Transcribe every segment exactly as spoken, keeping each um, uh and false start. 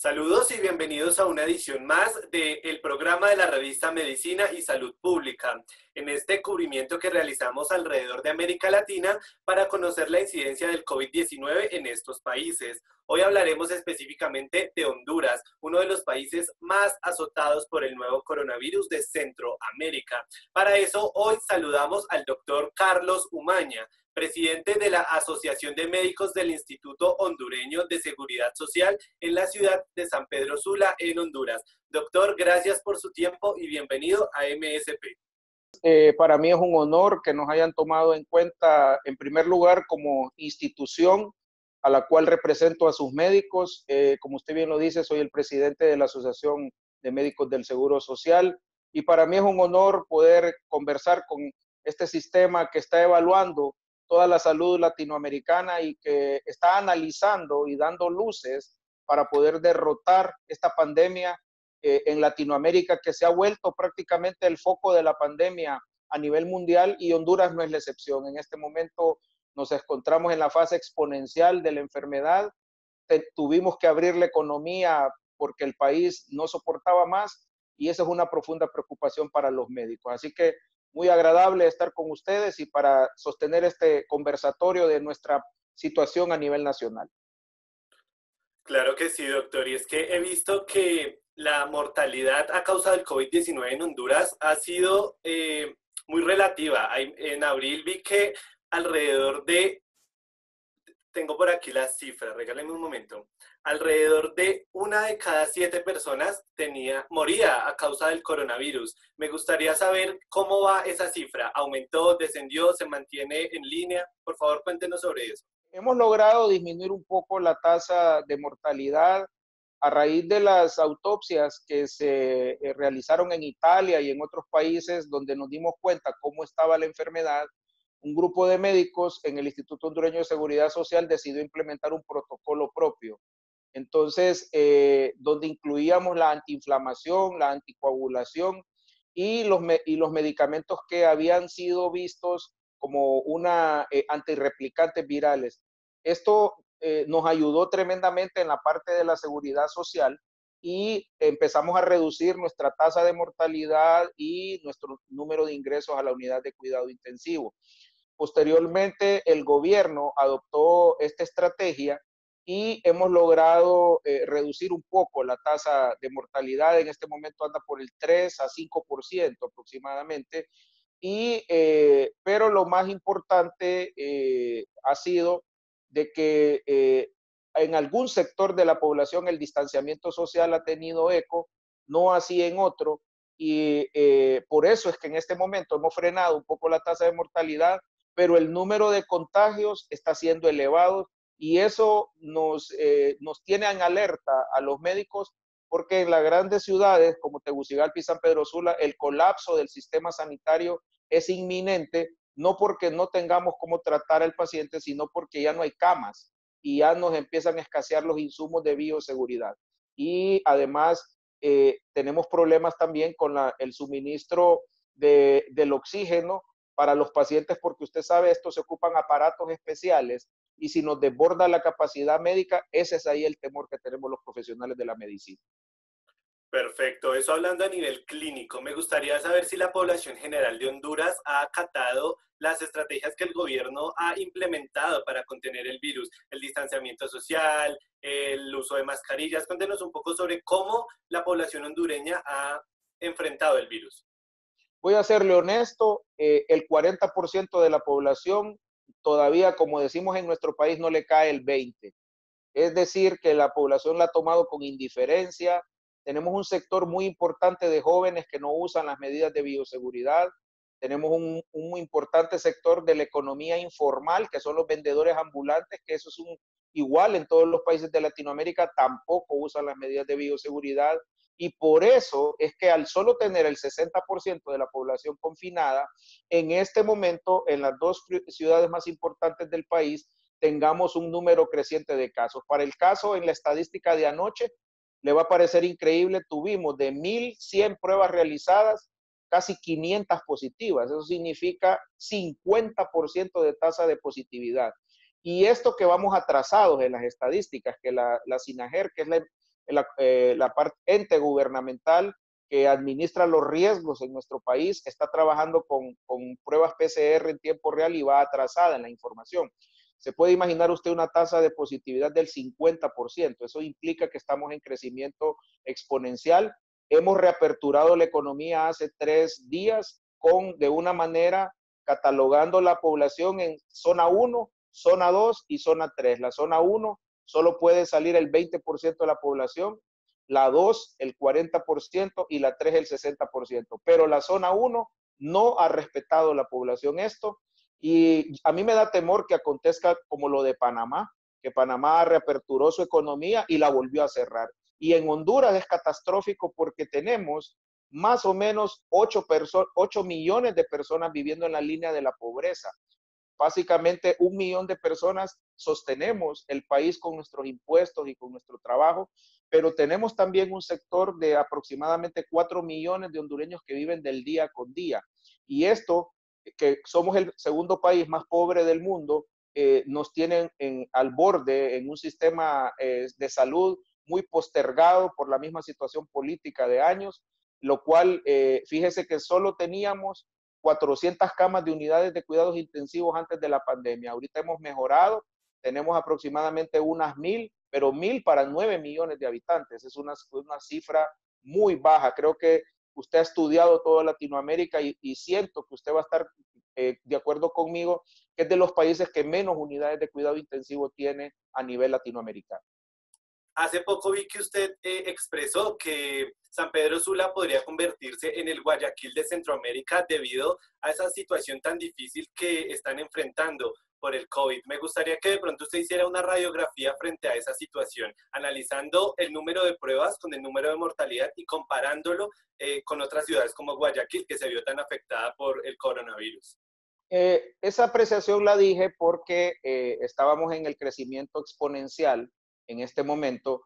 Saludos y bienvenidos a una edición más del programa de la revista Medicina y Salud Pública, en este cubrimiento que realizamos alrededor de América Latina para conocer la incidencia del COVID diecinueve en estos países. Hoy hablaremos específicamente de Honduras, uno de los países más azotados por el nuevo coronavirus de Centroamérica. Para eso, hoy saludamos al doctor Carlos Umaña, presidente de la Asociación de Médicos del Instituto Hondureño de Seguridad Social en la ciudad de San Pedro Sula, en Honduras. Doctor, gracias por su tiempo y bienvenido a M S P. Eh, para mí es un honor que nos hayan tomado en cuenta, en primer lugar, como institución a la cual represento a sus médicos. Eh, como usted bien lo dice, soy el presidente de la Asociación de Médicos del Seguro Social y para mí es un honor poder conversar con este sistema que está evaluando toda la salud latinoamericana y que está analizando y dando luces para poder derrotar esta pandemia eh, en Latinoamérica, que se ha vuelto prácticamente el foco de la pandemia a nivel mundial, y Honduras no es la excepción. En este momento nos encontramos en la fase exponencial de la enfermedad. Te, tuvimos que abrir la economía porque el país no soportaba más y esa es una profunda preocupación para los médicos. Así que muy agradable estar con ustedes y para sostener este conversatorio de nuestra situación a nivel nacional. Claro que sí, doctor. Y es que he visto que la mortalidad a causa del COVID diecinueve en Honduras ha sido eh, muy relativa. En abril vi que alrededor de, tengo por aquí las cifras, regáleme un momento, alrededor de una de cada siete personas tenía, moría a causa del coronavirus. Me gustaría saber cómo va esa cifra. ¿Aumentó, descendió, se mantiene en línea? Por favor, cuéntenos sobre eso. Hemos logrado disminuir un poco la tasa de mortalidad a raíz de las autopsias que se eh, realizaron en Italia y en otros países donde nos dimos cuenta cómo estaba la enfermedad. Un grupo de médicos en el Instituto Hondureño de Seguridad Social decidió implementar un protocolo propio. Entonces, eh, donde incluíamos la antiinflamación, la anticoagulación y los, y los medicamentos que habían sido vistos como una eh, antirreplicantes virales. Esto eh, nos ayudó tremendamente en la parte de la seguridad social y empezamos a reducir nuestra tasa de mortalidad y nuestro número de ingresos a la unidad de cuidado intensivo. Posteriormente, el gobierno adoptó esta estrategia y hemos logrado eh, reducir un poco la tasa de mortalidad. En este momento anda por el tres a cinco por ciento aproximadamente. Y, eh, pero lo más importante eh, ha sido de que eh, en algún sector de la población el distanciamiento social ha tenido eco, no así en otro, y eh, por eso es que en este momento hemos frenado un poco la tasa de mortalidad, pero el número de contagios está siendo elevado y eso nos, eh, nos tiene en alerta a los médicos porque en las grandes ciudades como Tegucigalpa y San Pedro Sula el colapso del sistema sanitario es inminente, no porque no tengamos cómo tratar al paciente, sino porque ya no hay camas y ya nos empiezan a escasear los insumos de bioseguridad. Y además eh, tenemos problemas también con la, el suministro de, del oxígeno para los pacientes, porque usted sabe, estos se ocupan aparatos especiales y si nos desborda la capacidad médica, ese es ahí el temor que tenemos los profesionales de la medicina. Perfecto, eso hablando a nivel clínico, me gustaría saber si la población general de Honduras ha acatado las estrategias que el gobierno ha implementado para contener el virus, el distanciamiento social, el uso de mascarillas. Cuéntenos un poco sobre cómo la población hondureña ha enfrentado el virus. Voy a serle honesto, eh, el cuarenta por ciento de la población todavía, como decimos en nuestro país, no le cae el veinte por ciento. Es decir, que la población la ha tomado con indiferencia. Tenemos un sector muy importante de jóvenes que no usan las medidas de bioseguridad. Tenemos un, un muy importante sector de la economía informal, que son los vendedores ambulantes, que eso es un, igual en todos los países de Latinoamérica, tampoco usan las medidas de bioseguridad. Y por eso es que al solo tener el sesenta por ciento de la población confinada, en este momento, en las dos ciudades más importantes del país, tengamos un número creciente de casos. Para el caso, en la estadística de anoche, le va a parecer increíble, tuvimos de mil cien pruebas realizadas, casi quinientas positivas. Eso significa cincuenta por ciento de tasa de positividad. Y esto que vamos atrasados en las estadísticas, que la, la SINAGER, que es la, la, eh, la parte ente gubernamental que administra los riesgos en nuestro país está trabajando con, con pruebas P C R en tiempo real y va atrasada en la información. Se puede imaginar usted una tasa de positividad del cincuenta por ciento. Eso implica que estamos en crecimiento exponencial. Hemos reaperturado la economía hace tres días con, de una manera, catalogando la población en zona uno, zona dos y zona tres. La zona uno solo puede salir el veinte por ciento de la población, la dos el cuarenta por ciento y la tres el sesenta por ciento. Pero la zona uno no ha respetado la población esto. Y a mí me da temor que acontezca como lo de Panamá, que Panamá reaperturó su economía y la volvió a cerrar. Y en Honduras es catastrófico porque tenemos más o menos ocho millones de personas viviendo en la línea de la pobreza. Básicamente un millón de personas sostenemos el país con nuestros impuestos y con nuestro trabajo, pero tenemos también un sector de aproximadamente cuatro millones de hondureños que viven del día con día. Y esto, que somos el segundo país más pobre del mundo, eh, nos tienen en, al borde en un sistema eh, de salud muy postergado por la misma situación política de años, lo cual, eh, fíjese que solo teníamos cuatrocientas camas de unidades de cuidados intensivos antes de la pandemia. Ahorita hemos mejorado, tenemos aproximadamente unas mil, pero mil para nueve millones de habitantes. Es una, una cifra muy baja. Creo que usted ha estudiado toda Latinoamérica y, y siento que usted va a estar eh, de acuerdo conmigo, que es de los países que menos unidades de cuidado intensivo tiene a nivel latinoamericano. Hace poco vi que usted eh, expresó que San Pedro Sula podría convertirse en el Guayaquil de Centroamérica debido a esa situación tan difícil que están enfrentando por el COVID. Me gustaría que de pronto usted hiciera una radiografía frente a esa situación, analizando el número de pruebas con el número de mortalidad y comparándolo eh, con otras ciudades como Guayaquil, que se vio tan afectada por el coronavirus. Eh, esa apreciación la dije porque eh, estábamos en el crecimiento exponencial en este momento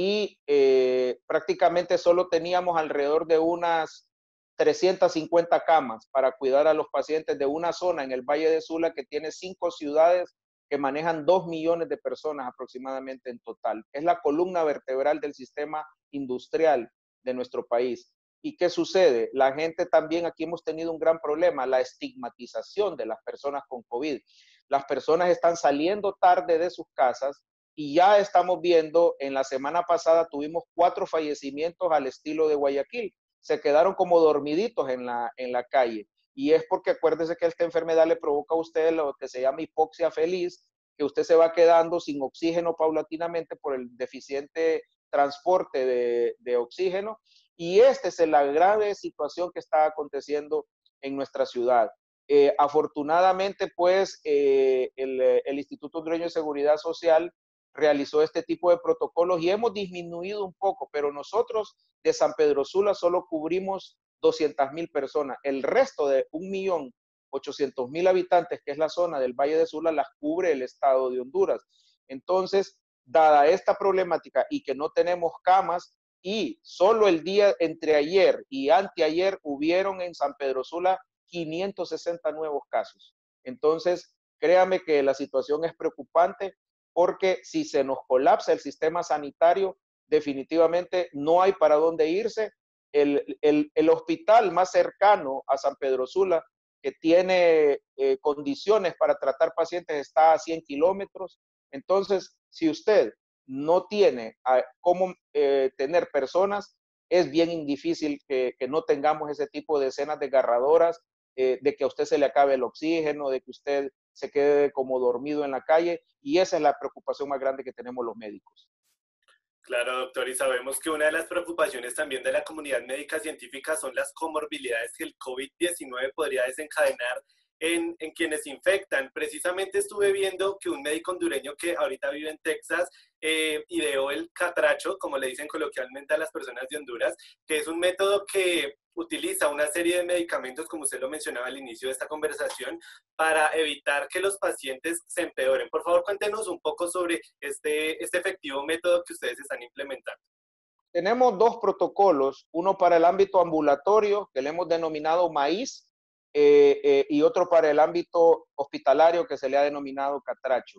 y eh, prácticamente solo teníamos alrededor de unas trescientas cincuenta camas para cuidar a los pacientes de una zona en el Valle de Sula que tiene cinco ciudades que manejan dos millones de personas aproximadamente en total. Es la columna vertebral del sistema industrial de nuestro país. ¿Y qué sucede? La gente también, aquí hemos tenido un gran problema, la estigmatización de las personas con COVID. Las personas están saliendo tarde de sus casas y ya estamos viendo, en la semana pasada tuvimos cuatro fallecimientos al estilo de Guayaquil. Se quedaron como dormiditos en la, en la calle. Y es porque acuérdese que esta enfermedad le provoca a usted lo que se llama hipoxia feliz, que usted se va quedando sin oxígeno paulatinamente por el deficiente transporte de, de oxígeno. Y esta es la grave situación que está aconteciendo en nuestra ciudad. Eh, afortunadamente, pues, eh, el, el Instituto Hondureño de Seguridad Social realizó este tipo de protocolos y hemos disminuido un poco, pero nosotros de San Pedro Sula solo cubrimos doscientas mil personas. El resto de un millón ochocientos mil habitantes, que es la zona del Valle de Sula, las cubre el estado de Honduras. Entonces, dada esta problemática y que no tenemos camas, y solo el día entre ayer y anteayer hubieron en San Pedro Sula quinientos sesenta nuevos casos. Entonces, créame que la situación es preocupante porque si se nos colapsa el sistema sanitario, definitivamente no hay para dónde irse. El, el, el hospital más cercano a San Pedro Sula, que tiene eh, condiciones para tratar pacientes, está a cien kilómetros. Entonces, si usted no tiene a, cómo eh, tener personas, es bien difícil que, que no tengamos ese tipo de escenas desgarradoras, eh, de que a usted se le acabe el oxígeno, de que usted se quede como dormido en la calle, y esa es la preocupación más grande que tenemos los médicos. Claro, doctor, y sabemos que una de las preocupaciones también de la comunidad médica científica son las comorbilidades que el COVID diecinueve podría desencadenar en, en quienes infectan. Precisamente estuve viendo que un médico hondureño que ahorita vive en Texas eh, ideó el catracho, como le dicen coloquialmente a las personas de Honduras, que es un método que utiliza una serie de medicamentos, como usted lo mencionaba al inicio de esta conversación, para evitar que los pacientes se empeoren. Por favor, cuéntenos un poco sobre este, este efectivo método que ustedes están implementando. Tenemos dos protocolos, uno para el ámbito ambulatorio, que le hemos denominado maíz, eh, eh, y otro para el ámbito hospitalario, que se le ha denominado catracho.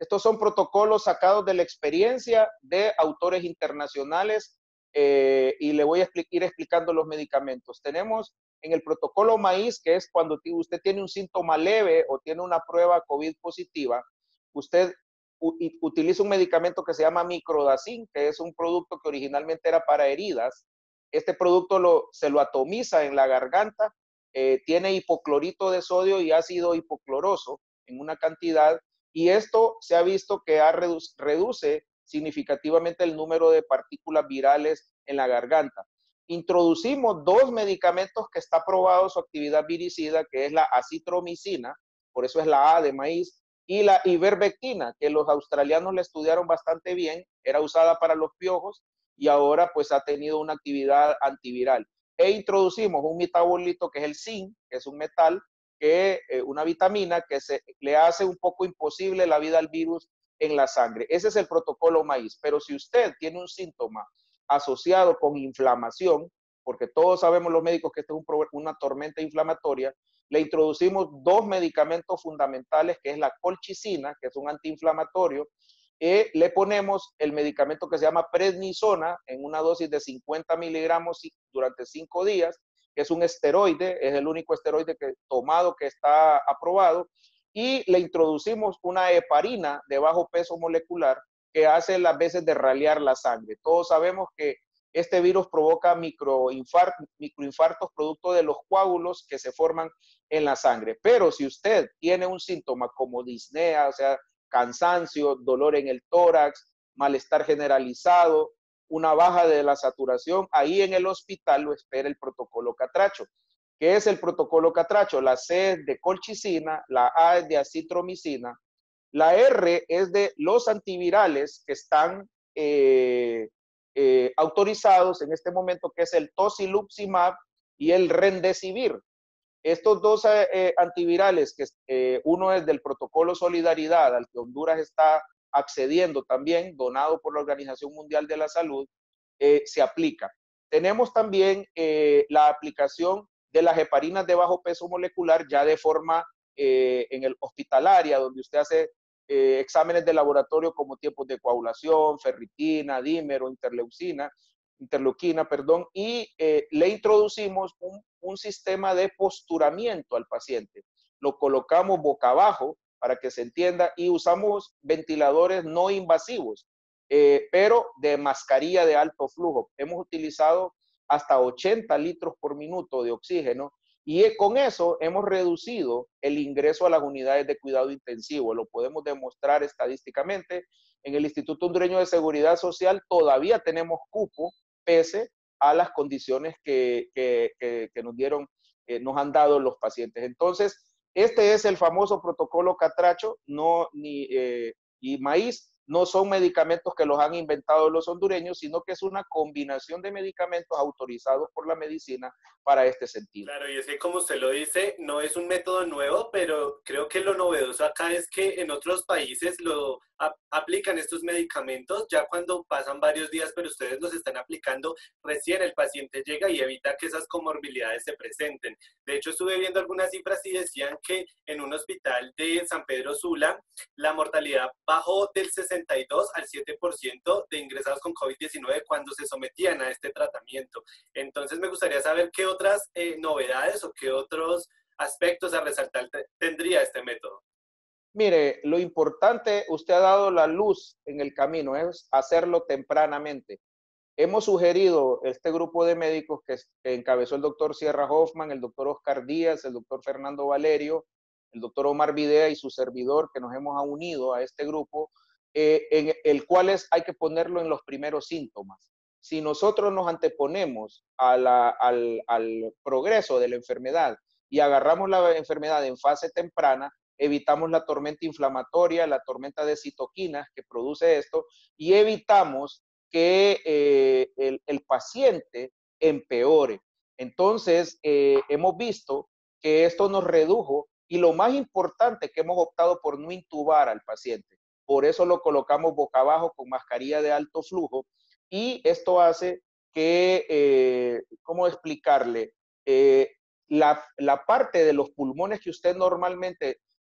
Estos son protocolos sacados de la experiencia de autores internacionales eh, y le voy a expli ir explicando los medicamentos. Tenemos en el protocolo maíz, que es cuando usted tiene un síntoma leve o tiene una prueba COVID positiva, usted utiliza un medicamento que se llama Microdacin, que es un producto que originalmente era para heridas. Este producto lo, se lo atomiza en la garganta, eh, tiene hipoclorito de sodio y ácido hipocloroso en una cantidad, y esto se ha visto que ha redu reduce significativamente el número de partículas virales en la garganta. Introducimos dos medicamentos que está probado su actividad viricida, que es la acitromicina, por eso es la A de maíz, y la ivermectina, que los australianos la estudiaron bastante bien, era usada para los piojos y ahora pues ha tenido una actividad antiviral. E introducimos un metabolito que es el zinc, que es un metal, que eh, una vitamina que se, le hace un poco imposible la vida al virus en la sangre. Ese es el protocolo maíz. Pero si usted tiene un síntoma asociado con inflamación, porque todos sabemos los médicos que esto es un, una tormenta inflamatoria, le introducimos dos medicamentos fundamentales, que es la colchicina, que es un antiinflamatorio, y le ponemos el medicamento que se llama prednisona en una dosis de cincuenta miligramos durante cinco días, que es un esteroide, es el único esteroide que, tomado que está aprobado, y le introducimos una heparina de bajo peso molecular que hace las veces de ralear la sangre. Todos sabemos que este virus provoca microinfartos, microinfartos producto de los coágulos que se forman en la sangre. Pero si usted tiene un síntoma como disnea, o sea, cansancio, dolor en el tórax, malestar generalizado, una baja de la saturación, ahí en el hospital lo espera el protocolo Catracho. ¿Qué es el protocolo Catracho? La C es de colchicina, la A es de acitromicina, la R es de los antivirales que están eh, eh, autorizados en este momento, que es el tocilizumab y el remdesivir. Estos dos eh, antivirales, que eh, uno es del protocolo Solidaridad, al que Honduras está accediendo también, donado por la Organización Mundial de la Salud, eh, se aplica. Tenemos también eh, la aplicación de las heparinas de bajo peso molecular ya de forma eh, en el hospitalaria, donde usted hace eh, exámenes de laboratorio como tiempos de coagulación, ferritina, dímero, interleucina, interleuquina, perdón, y eh, le introducimos un, un sistema de posturamiento al paciente. Lo colocamos boca abajo para que se entienda y usamos ventiladores no invasivos, eh, pero de mascarilla de alto flujo. Hemos utilizado hasta ochenta litros por minuto de oxígeno y con eso hemos reducido el ingreso a las unidades de cuidado intensivo. Lo podemos demostrar estadísticamente. En el Instituto Hondureño de Seguridad Social todavía tenemos cupo pese a las condiciones que, que, que, que nos dieron, eh, nos han dado los pacientes. Entonces, este es el famoso protocolo Catracho, no, ni, eh, y maíz no son medicamentos que los han inventado los hondureños, sino que es una combinación de medicamentos autorizados por la medicina para este sentido. Claro, y es que como usted lo dice, no es un método nuevo, pero creo que lo novedoso acá es que en otros países lo a, aplican estos medicamentos ya cuando pasan varios días, pero ustedes los están aplicando recién el paciente llega y evita que esas comorbilidades se presenten. De hecho, estuve viendo algunas cifras y decían que en un hospital de San Pedro Sula, la mortalidad bajó del sesenta y dos al siete por ciento de ingresados con COVID diecinueve cuando se sometían a este tratamiento. Entonces me gustaría saber qué otras eh, novedades o qué otros aspectos a resaltar tendría este método. Mire, lo importante, usted ha dado la luz en el camino, es hacerlo tempranamente. Hemos sugerido este grupo de médicos que encabezó el doctor Sierra Hoffman, el doctor Oscar Díaz, el doctor Fernando Valerio, el doctor Omar Videa y su servidor, que nos hemos unido a este grupo, eh, en el cual es, hay que ponerlo en los primeros síntomas. Si nosotros nos anteponemos a la, al, al progreso de la enfermedad y agarramos la enfermedad en fase temprana, evitamos la tormenta inflamatoria, la tormenta de citoquinas que produce esto, y evitamos que eh, el, el paciente empeore. Entonces, eh, hemos visto que esto nos redujo y lo más importante que hemos optado por no intubar al paciente. Por eso lo colocamos boca abajo con mascarilla de alto flujo y esto hace que, eh, ¿cómo explicarle? Eh, la, la parte de los pulmones que usted normalmente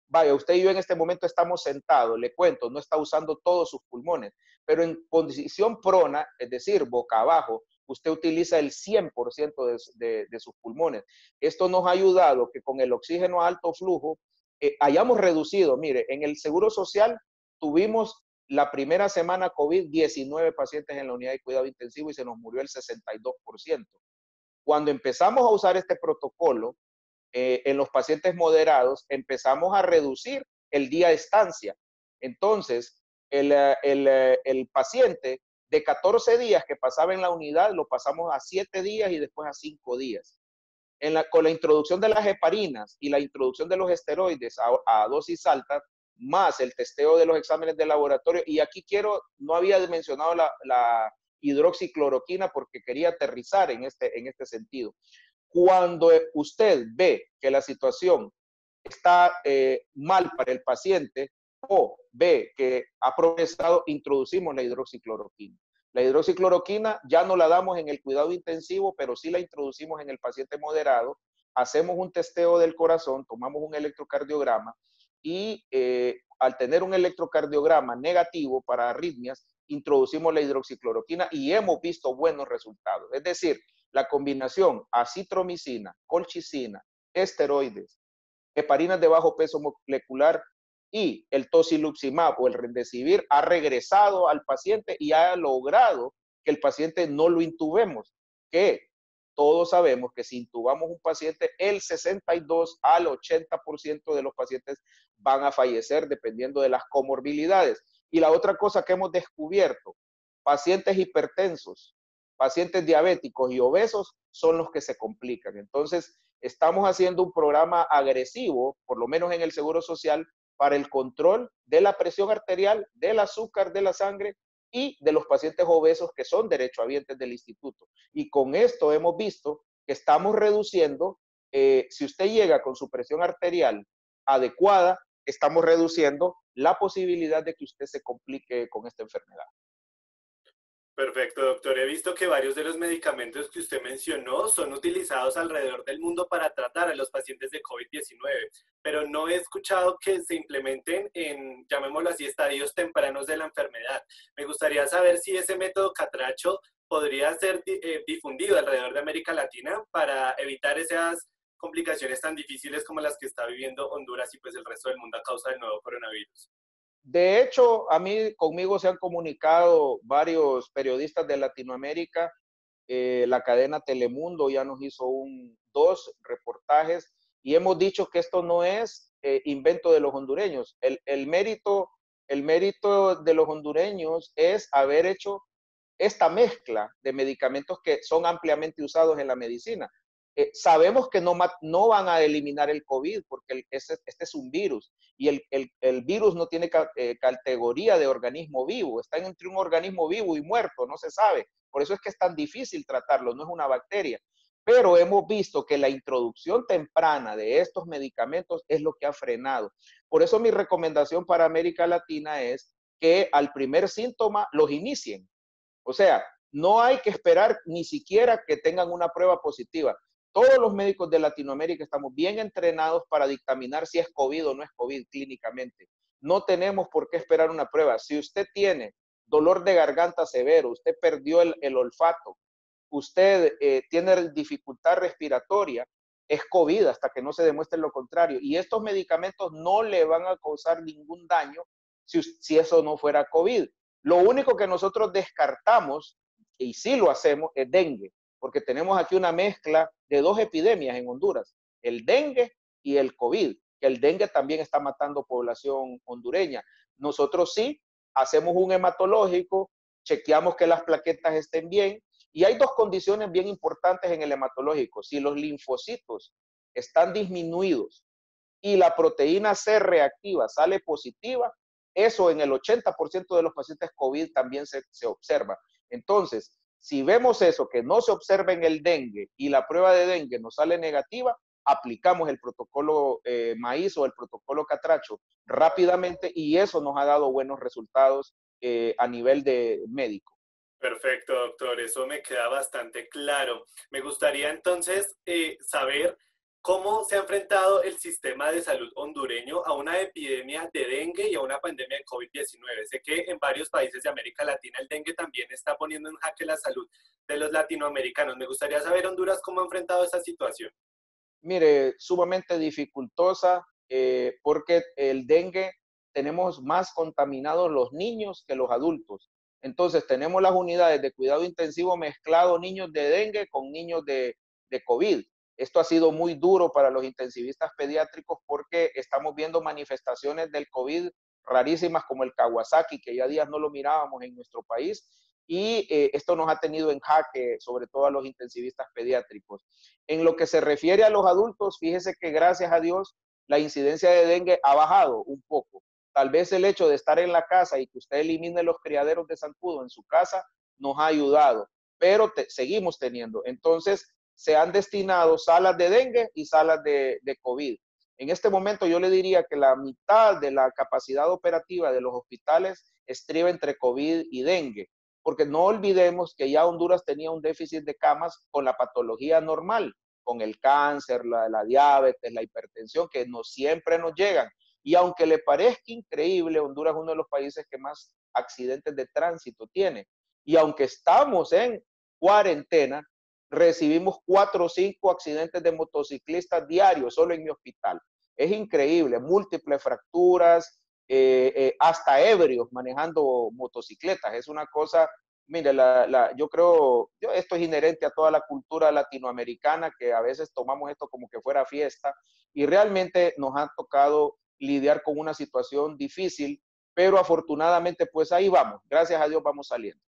Vaya, usted y yo en este momento estamos sentados, le cuento, no está usando todos sus pulmones, pero en posición prona, es decir, boca abajo, usted utiliza el cien por ciento de, de, de sus pulmones. Esto nos ha ayudado que con el oxígeno a alto flujo eh, hayamos reducido, mire, en el Seguro Social tuvimos la primera semana COVID diecinueve pacientes en la unidad de cuidado intensivo y se nos murió el sesenta y dos por ciento. Cuando empezamos a usar este protocolo, eh, en los pacientes moderados, empezamos a reducir el día de estancia. Entonces, el, el, el paciente de catorce días que pasaba en la unidad, lo pasamos a siete días y después a cinco días. En la, con la introducción de las heparinas y la introducción de los esteroides a, a dosis altas, más el testeo de los exámenes de laboratorio, y aquí quiero, no había mencionado la, la hidroxicloroquina porque quería aterrizar en este, en este sentido. Cuando usted ve que la situación está eh, mal para el paciente o ve que ha progresado, introducimos la hidroxicloroquina. La hidroxicloroquina ya no la damos en el cuidado intensivo, pero sí la introducimos en el paciente moderado. Hacemos un testeo del corazón, tomamos un electrocardiograma y eh, al tener un electrocardiograma negativo para arritmias, introducimos la hidroxicloroquina y hemos visto buenos resultados. Es decir, la combinación acitromicina, colchicina, esteroides, heparinas de bajo peso molecular y el tocilizumab o el remdesivir ha regresado al paciente y ha logrado que el paciente no lo intubemos, que todos sabemos que si intubamos un paciente, el sesenta y dos al ochenta por ciento de los pacientes van a fallecer dependiendo de las comorbilidades. Y la otra cosa que hemos descubierto, pacientes hipertensos, pacientes diabéticos y obesos son los que se complican. Entonces, estamos haciendo un programa agresivo, por lo menos en el Seguro Social, para el control de la presión arterial, del azúcar de la sangre y de los pacientes obesos que son derechohabientes del instituto. Y con esto hemos visto que estamos reduciendo, eh, si usted llega con su presión arterial adecuada, estamos reduciendo la posibilidad de que usted se complique con esta enfermedad. Perfecto, doctor. He visto que varios de los medicamentos que usted mencionó son utilizados alrededor del mundo para tratar a los pacientes de COVID diecinueve, pero no he escuchado que se implementen en, llamémoslo así, estadios tempranos de la enfermedad. Me gustaría saber si ese método catracho podría ser eh, difundido alrededor de América Latina para evitar esas complicaciones tan difíciles como las que está viviendo Honduras y pues el resto del mundo a causa del nuevo coronavirus. De hecho, a mí conmigo se han comunicado varios periodistas de Latinoamérica. Eh, la cadena Telemundo ya nos hizo un, dos reportajes y hemos dicho que esto no es eh, invento de los hondureños. El, el, mérito, el mérito de los hondureños es haber hecho esta mezcla de medicamentos que son ampliamente usados en la medicina. Eh, sabemos que no, no van a eliminar el COVID porque el, este, este es un virus y el, el, el virus no tiene ca, eh, categoría de organismo vivo, está entre un organismo vivo y muerto, no se sabe. Por eso es que es tan difícil tratarlo, no es una bacteria. Pero hemos visto que la introducción temprana de estos medicamentos es lo que ha frenado. Por eso mi recomendación para América Latina es que al primer síntoma los inicien. O sea, no hay que esperar ni siquiera que tengan una prueba positiva. Todos los médicos de Latinoamérica estamos bien entrenados para dictaminar si es COVID o no es COVID clínicamente. No tenemos por qué esperar una prueba. Si usted tiene dolor de garganta severo, usted perdió el, el olfato, usted eh, tiene dificultad respiratoria, es COVID hasta que no se demuestre lo contrario. Y estos medicamentos no le van a causar ningún daño si, si eso no fuera COVID. Lo único que nosotros descartamos, y sí lo hacemos, es dengue, porque tenemos aquí una mezcla de dos epidemias en Honduras, el dengue y el COVID, que el dengue también está matando población hondureña. Nosotros sí hacemos un hematológico, chequeamos que las plaquetas estén bien, y hay dos condiciones bien importantes en el hematológico. Si los linfocitos están disminuidos y la proteína C reactiva sale positiva, eso en el ochenta por ciento de los pacientes COVID también se, se observa. Entonces, si vemos eso, que no se observa en el dengue y la prueba de dengue nos sale negativa, aplicamos el protocolo eh, maíz o el protocolo catracho rápidamente y eso nos ha dado buenos resultados eh, a nivel de médico. Perfecto, doctor. Eso me queda bastante claro. Me gustaría entonces eh, saber ¿Cómo se ha enfrentado el sistema de salud hondureño a una epidemia de dengue y a una pandemia de COVID diecinueve? Sé que en varios países de América Latina el dengue también está poniendo en jaque la salud de los latinoamericanos. Me gustaría saber, Honduras, cómo ha enfrentado esta situación. Mire, sumamente dificultosa eh, porque el dengue tenemos más contaminados los niños que los adultos. Entonces tenemos las unidades de cuidado intensivo mezclado niños de dengue con niños de, de COVID. Esto ha sido muy duro para los intensivistas pediátricos porque estamos viendo manifestaciones del COVID rarísimas como el Kawasaki, que ya días no lo mirábamos en nuestro país, y eh, esto nos ha tenido en jaque, sobre todo a los intensivistas pediátricos. En lo que se refiere a los adultos, fíjese que gracias a Dios la incidencia de dengue ha bajado un poco. Tal vez el hecho de estar en la casa y que usted elimine los criaderos de zancudo en su casa nos ha ayudado, pero te, seguimos teniendo. Entonces, se han destinado salas de dengue y salas de, de COVID. En este momento yo le diría que la mitad de la capacidad operativa de los hospitales estriba entre COVID y dengue, porque no olvidemos que ya Honduras tenía un déficit de camas con la patología normal, con el cáncer, la, la diabetes, la hipertensión, que no siempre nos llegan. Y aunque le parezca increíble, Honduras es uno de los países que más accidentes de tránsito tiene. Y aunque estamos en cuarentena, recibimos cuatro o cinco accidentes de motociclistas diarios solo en mi hospital. Es increíble, múltiples fracturas, eh, eh, hasta ebrios manejando motocicletas. Es una cosa, mire, la, la, yo creo, yo, esto es inherente a toda la cultura latinoamericana, que a veces tomamos esto como que fuera fiesta, y realmente nos ha tocado lidiar con una situación difícil, pero afortunadamente pues ahí vamos, gracias a Dios vamos saliendo.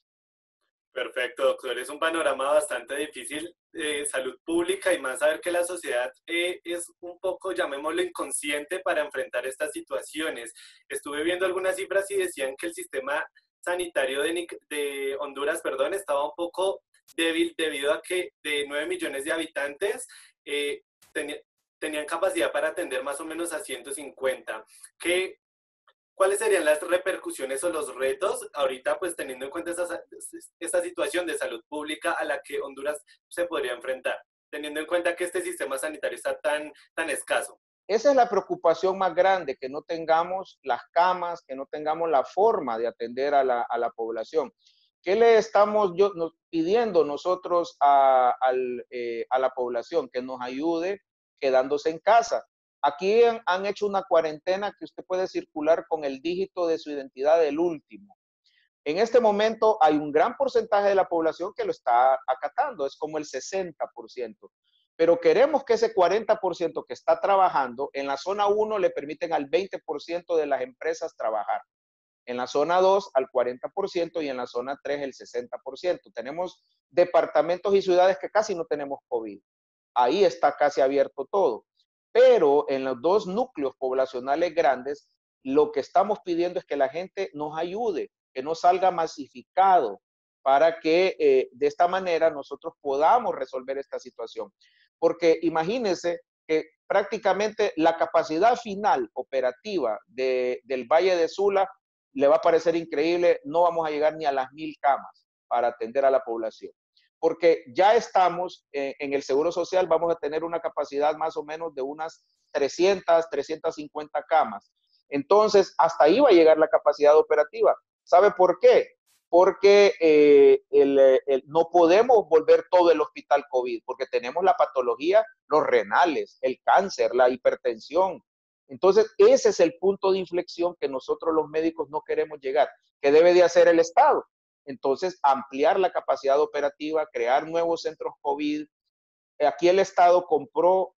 Perfecto, doctor. Es un panorama bastante difícil de eh, salud pública y más saber que la sociedad eh, es un poco, llamémoslo, inconsciente para enfrentar estas situaciones. Estuve viendo algunas cifras y decían que el sistema sanitario de, de Honduras, perdón, estaba un poco débil debido a que de nueve millones de habitantes eh, ten, tenían capacidad para atender más o menos a ciento cincuenta. ¿Qué ¿Cuáles serían las repercusiones o los retos ahorita, pues teniendo en cuenta esta, esta situación de salud pública a la que Honduras se podría enfrentar, teniendo en cuenta que este sistema sanitario está tan, tan escaso? Esa es la preocupación más grande, que no tengamos las camas, que no tengamos la forma de atender a la, a la población. ¿Qué le estamos yo, nos, pidiendo nosotros a, al, eh, a la población? Que nos ayude quedándose en casa. Aquí han, han hecho una cuarentena que usted puede circular con el dígito de su identidad del último. En este momento hay un gran porcentaje de la población que lo está acatando, es como el sesenta por ciento. Pero queremos que ese cuarenta por ciento que está trabajando, en la zona uno le permiten al veinte por ciento de las empresas trabajar. En la zona dos al cuarenta por ciento y en la zona tres el sesenta por ciento. Tenemos departamentos y ciudades que casi no tenemos COVID. Ahí está casi abierto todo. Pero en los dos núcleos poblacionales grandes, lo que estamos pidiendo es que la gente nos ayude, que no salga masificado, para que eh, de esta manera nosotros podamos resolver esta situación. Porque imagínense que prácticamente la capacidad final operativa de, del Valle de Sula le va a parecer increíble, no vamos a llegar ni a las mil camas para atender a la población. Porque ya estamos eh, en el Seguro Social, vamos a tener una capacidad más o menos de unas trescientas, trescientas cincuenta camas. Entonces, hasta ahí va a llegar la capacidad operativa. ¿Sabe por qué? Porque eh, el, el, no podemos volver todo el hospital COVID, porque tenemos la patología, los renales, el cáncer, la hipertensión. Entonces, ese es el punto de inflexión que nosotros los médicos no queremos llegar, que debe de hacer el Estado. Entonces, ampliar la capacidad operativa, crear nuevos centros COVID. Aquí el Estado compró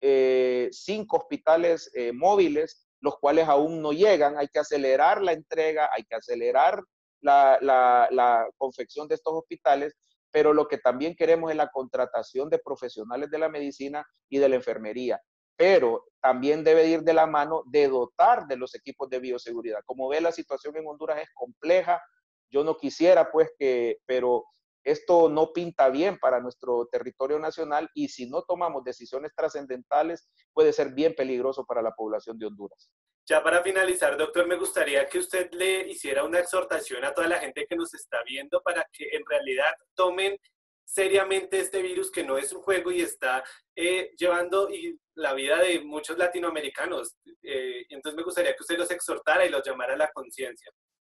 eh, cinco hospitales eh, móviles, los cuales aún no llegan. Hay que acelerar la entrega, hay que acelerar la, la, la confección de estos hospitales, pero lo que también queremos es la contratación de profesionales de la medicina y de la enfermería. Pero también debe ir de la mano de dotar de los equipos de bioseguridad. Como ve, la situación en Honduras es compleja. Yo no quisiera, pues, que, pero esto no pinta bien para nuestro territorio nacional y si no tomamos decisiones trascendentales, puede ser bien peligroso para la población de Honduras. Ya para finalizar, doctor, me gustaría que usted le hiciera una exhortación a toda la gente que nos está viendo para que en realidad tomen seriamente este virus, que no es un juego y está eh, llevando y la vida de muchos latinoamericanos. Eh, entonces me gustaría que usted los exhortara y los llamara a la conciencia.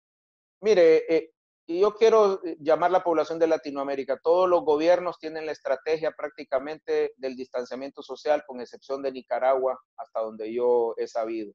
Mire, eh, y yo quiero eh, llamar a la población de Latinoamérica. Todos los gobiernos tienen la estrategia prácticamente del distanciamiento social, con excepción de Nicaragua, hasta donde yo he sabido.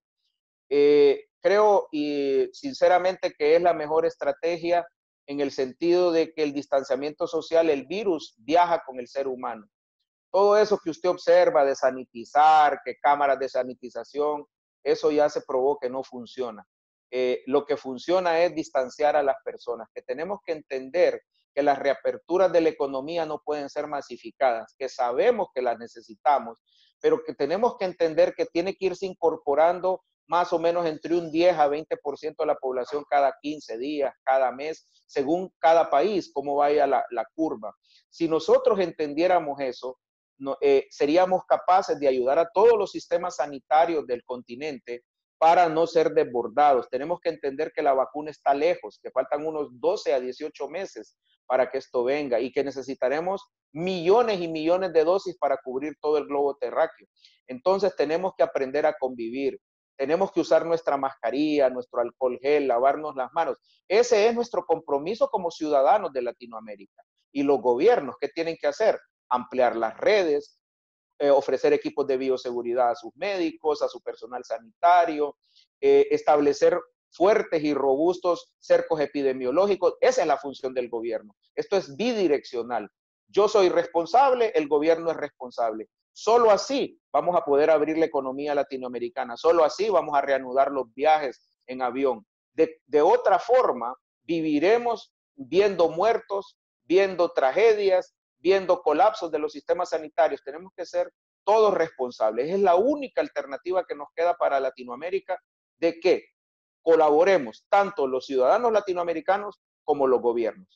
Eh, creo y sinceramente que es la mejor estrategia en el sentido de que el distanciamiento social, el virus viaja con el ser humano. Todo eso que usted observa de sanitizar, que cámaras de sanitización, eso ya se probó que no funciona. Eh, lo que funciona es distanciar a las personas, que tenemos que entender que las reaperturas de la economía no pueden ser masificadas, que sabemos que las necesitamos, pero que tenemos que entender que tiene que irse incorporando más o menos entre un diez a veinte por ciento de la población cada quince días, cada mes, según cada país, cómo vaya la, la curva. Si nosotros entendiéramos eso, no, eh, seríamos capaces de ayudar a todos los sistemas sanitarios del continente para no ser desbordados. Tenemos que entender que la vacuna está lejos, que faltan unos doce a dieciocho meses para que esto venga y que necesitaremos millones y millones de dosis para cubrir todo el globo terráqueo. Entonces tenemos que aprender a convivir. Tenemos que usar nuestra mascarilla, nuestro alcohol gel, lavarnos las manos. Ese es nuestro compromiso como ciudadanos de Latinoamérica. Y los gobiernos, ¿qué tienen que hacer? Ampliar las redes, eh, ofrecer equipos de bioseguridad a sus médicos, a su personal sanitario, eh, establecer fuertes y robustos cercos epidemiológicos. Esa es la función del gobierno. Esto es bidireccional. Yo soy responsable, el gobierno es responsable. Solo así vamos a poder abrir la economía latinoamericana. Solo así vamos a reanudar los viajes en avión. De, de otra forma, viviremos viendo muertos, viendo tragedias, viendo colapsos de los sistemas sanitarios. Tenemos que ser todos responsables. Es la única alternativa que nos queda para Latinoamérica de que colaboremos tanto los ciudadanos latinoamericanos como los gobiernos.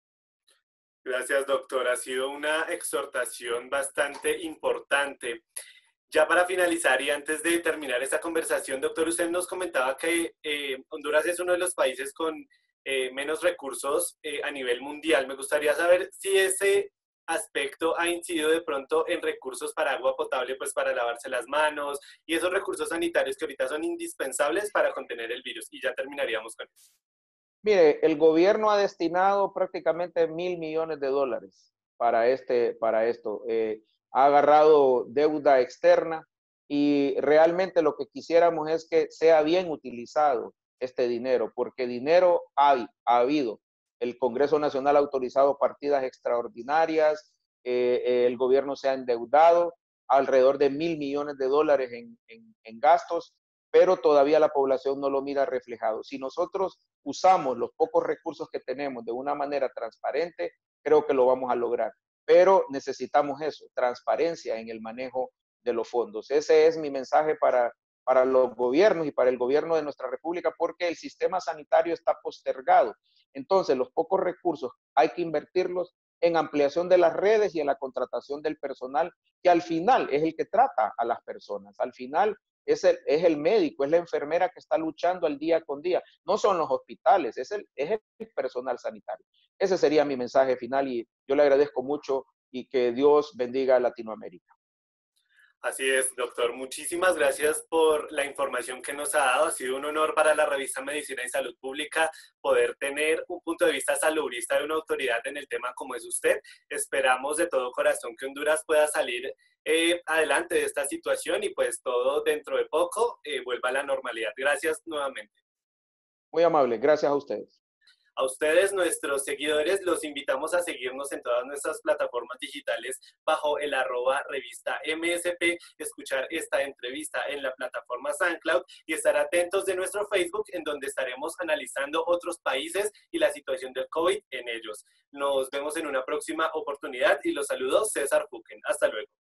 Gracias, doctor. Ha sido una exhortación bastante importante. Ya para finalizar y antes de terminar esta conversación, doctor, usted nos comentaba que eh, Honduras es uno de los países con eh, menos recursos eh, a nivel mundial. Me gustaría saber si ese aspecto ha incidido de pronto en recursos para agua potable, pues para lavarse las manos y esos recursos sanitarios que ahorita son indispensables para contener el virus. Y ya terminaríamos con eso. Mire, el gobierno ha destinado prácticamente mil millones de dólares para, este, para esto. Eh, ha agarrado deuda externa y realmente lo que quisiéramos es que sea bien utilizado este dinero, porque dinero hay, ha habido. El Congreso Nacional ha autorizado partidas extraordinarias, eh, el gobierno se ha endeudado alrededor de mil millones de dólares en, en, en gastos, pero todavía la población no lo mira reflejado. Si nosotros usamos los pocos recursos que tenemos de una manera transparente, creo que lo vamos a lograr. Pero necesitamos eso, transparencia en el manejo de los fondos. Ese es mi mensaje para, para los gobiernos y para el gobierno de nuestra república, porque el sistema sanitario está postergado. Entonces, los pocos recursos hay que invertirlos en ampliación de las redes y en la contratación del personal, que al final es el que trata a las personas. Al final es el, es el médico, es la enfermera que está luchando al día con día. No son los hospitales, es el, es el personal sanitario. Ese sería mi mensaje final y yo le agradezco mucho y que Dios bendiga a Latinoamérica. Así es, doctor. Muchísimas gracias por la información que nos ha dado. Ha sido un honor para la revista Medicina y Salud Pública poder tener un punto de vista salubrista de una autoridad en el tema como es usted. Esperamos de todo corazón que Honduras pueda salir eh, adelante de esta situación y pues todo dentro de poco eh, vuelva a la normalidad. Gracias nuevamente. Muy amable. Gracias a ustedes. A ustedes, nuestros seguidores, los invitamos a seguirnos en todas nuestras plataformas digitales bajo el arroba revista M S P, escuchar esta entrevista en la plataforma SoundCloud y estar atentos de nuestro Facebook, en donde estaremos analizando otros países y la situación del COVID en ellos. Nos vemos en una próxima oportunidad y los saludos César Fuquen. Hasta luego.